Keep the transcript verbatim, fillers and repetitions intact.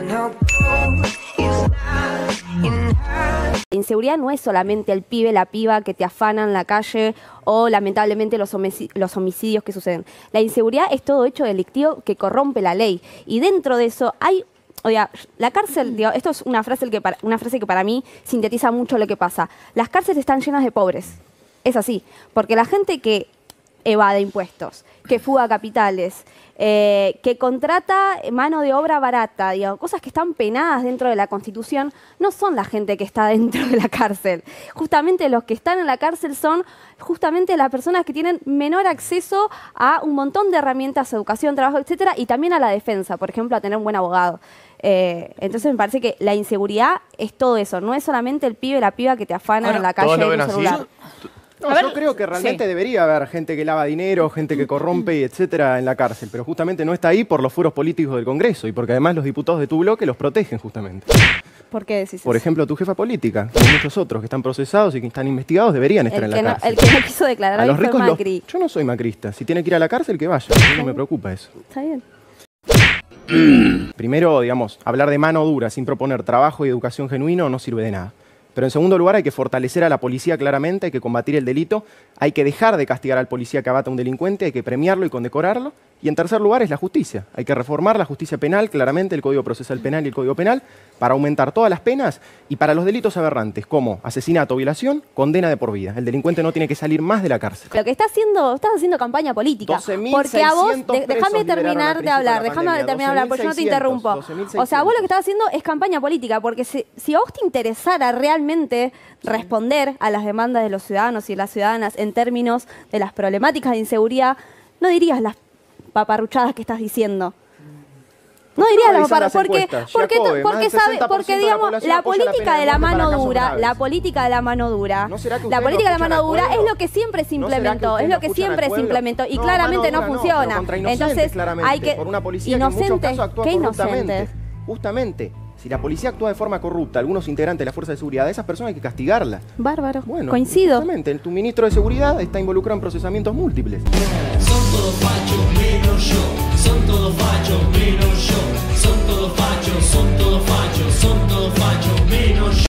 La inseguridad no es solamente el pibe, la piba que te afanan en la calle o lamentablemente los, los homicidios que suceden. La inseguridad es todo hecho delictivo que corrompe la ley. Y dentro de eso hay... O sea, la cárcel, digo, esto es una frase, que para, una frase que para mí sintetiza mucho lo que pasa. Las cárceles están llenas de pobres. Es así. Porque la gente que evade impuestos, que fuga capitales, eh, que contrata mano de obra barata, digamos, cosas que están penadas dentro de la Constitución, no son la gente que está dentro de la cárcel. Justamente los que están en la cárcel son justamente las personas que tienen menor acceso a un montón de herramientas, educación, trabajo, etcétera, y también a la defensa, por ejemplo, a tener un buen abogado. Eh, entonces me parece que la inseguridad es todo eso, no es solamente el pibe, la piba que te afana Ahora, en la calle en un celular. No, ver, yo creo que realmente sí. debería haber gente que lava dinero, gente que corrompe, y etcétera, en la cárcel, pero justamente no está ahí por los fueros políticos del Congreso y porque además los diputados de tu bloque los protegen justamente. ¿Por qué decís eso? Por ejemplo, tu jefa política, como muchos otros que están procesados y que están investigados, deberían estar el en la no, cárcel. El que no quiso declarar a los ricos fue Macri. Los, yo no soy macrista. Si tiene que ir a la cárcel, que vaya. A mí no me preocupa eso. Está bien. Primero, digamos, hablar de mano dura sin proponer trabajo y educación genuino no sirve de nada. Pero en segundo lugar hay que fortalecer a la policía claramente, hay que combatir el delito, hay que dejar de castigar al policía que abata a un delincuente, hay que premiarlo y condecorarlo. Y en tercer lugar es la justicia. Hay que reformar la justicia penal, claramente el Código Procesal Penal y el Código Penal, para aumentar todas las penas y para los delitos aberrantes como asesinato o violación, condena de por vida. El delincuente no tiene que salir más de la cárcel. Lo que está haciendo, estás haciendo campaña política. Porque a vos, de, déjame terminar de hablar, déjame terminar de hablar, porque yo no te interrumpo. O sea, vos lo que estás haciendo es campaña política, porque si, si a vos te interesara realmente responder a las demandas de los ciudadanos y de las ciudadanas en términos de las problemáticas de inseguridad, no dirías las paparruchadas que estás diciendo. No diría la paparruchadas porque porque Jacobe, porque sabe porque digamos la, la política de la mano dura, la política de la mano dura, ¿No la política de la mano dura es lo que siempre se implementó, ¿No es lo que siempre se implementó y no, claramente no funciona. No, Entonces hay que por una policía inocentes, ¿qué inocentes? Justamente. Si la policía actúa de forma corrupta, algunos integrantes de la fuerza de seguridad, a esas personas hay que castigarlas. Bárbaro, bueno, coincido. Justamente, tu ministro de Seguridad está involucrado en procesamientos múltiples. Son todos fachos menos yo, son todos fachos menos yo, son todos fachos, son todos fachos, son todos fachos menos yo.